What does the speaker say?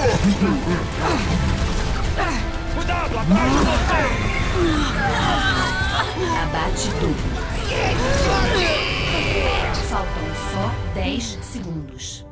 Cuidado, atrás de você! Abate tudo. Faltam só 10 segundos.